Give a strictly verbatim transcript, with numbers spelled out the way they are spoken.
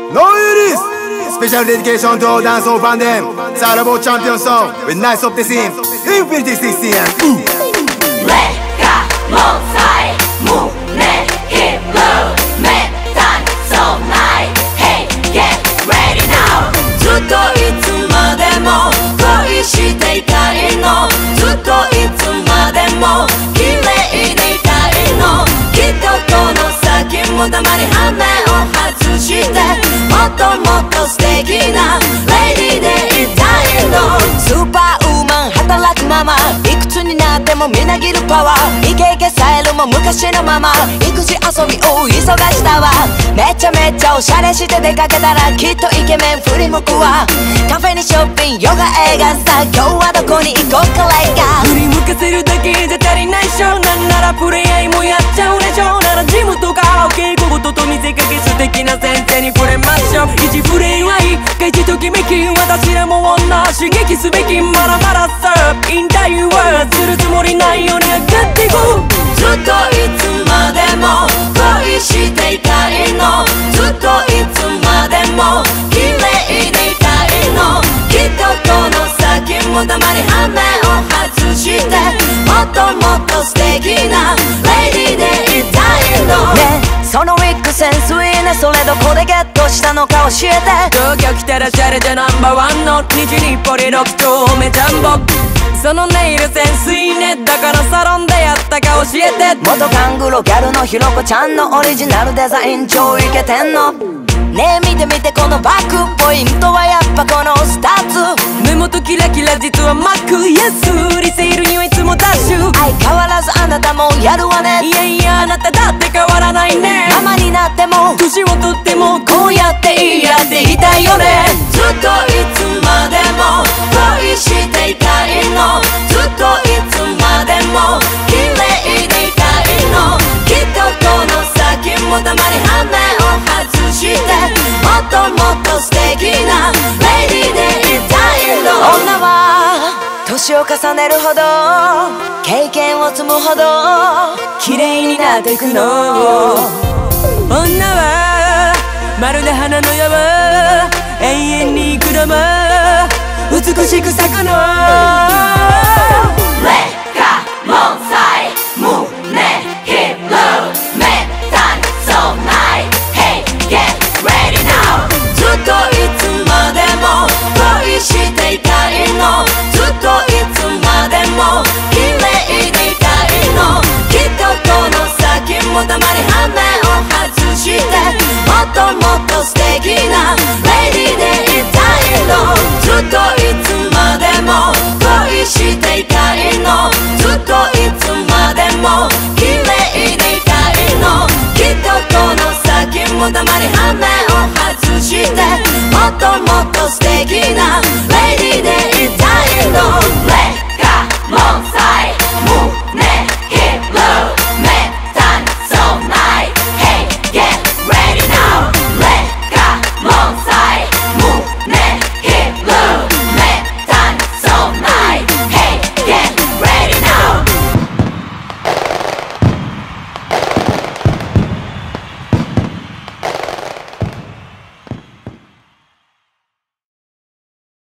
No it is! Special dedication to all dancehall band them. It's all about champion song with nice up the scene. Infinity sixteen. Lecca, Monsai, MUNEHIRO, Metan, so night. Hey, get ready now. ずっといつまでも恋していたいの。ずっといつまでも綺麗でいたいの。きっとこの先もたまに羽目を外してもっともっと素敵なレディーでいたいの。スーパーウーマン働くママ、いくつになってもみなぎるパワー。イケイケスタイルも昔のまま、育児遊びを忙しだわ。めちゃめちゃおしゃれして出かけたらきっとイケメン振り向くわ。カフェにショッピング、ヨガ映画さ、今日はどこに行こうかレイカ。振り向かせるだけじゃ足りないっしょ。なんならプレイ合いもやっちゃうでしょ。ならジムとかお稽古事と見せかけ素敵な先生に触れましょう。一プレイはいいか一ときめき、私らも女刺激すべき。まだまださ引退はするつもりないように上がっていこう。ずっといつまでも恋していたいの。ずっといつまでも綺麗でいたいの。きっとこの先もたまに羽目を外してもっともっと素敵なレディーでいたいの。ねえそのウィッグセンスいいね。それどこでゲットしたのか教えて。東京来たらシャレでナンバーワンの西日暮里ろく丁目ジャンボ。そのネイルセンスいいね。だからサロンでやったか教えて。元カングロギャルのひろこちゃんのオリジナルデザイン超イケてんの。ねえ見て見てこのバックポイントはやっぱこのスタッツ。目元キラキラ実はマック。安売りセールにはいつもダッシュ。相変わらずあなたもやるわね。いやいやあなただって変わらないね。ママになっても年をとってもこうやっていいやっていたいよね。ずっといつまでも恋していたいの。ずっといつまでも綺麗でいたいの。きっとこの先もたまに羽目を外してもっともっと素敵なレディーでいたいの。女は年を重ねるほど経験を積むほど綺麗になっていくの。女はまるで花の山、永遠にくらま美しく咲くの。Lecca, Monsai, MUNEHIRO, Metan, so night. Hey, get ready now. ずっといつまでも恋していたいの。ずっといつまでも綺麗でいたいの。きっとこの先もたまに羽目を外してもっともっと素敵なレディーでいたいの。ずっといつまでも恋していたいの。ずっといつまでも綺麗でいたいの。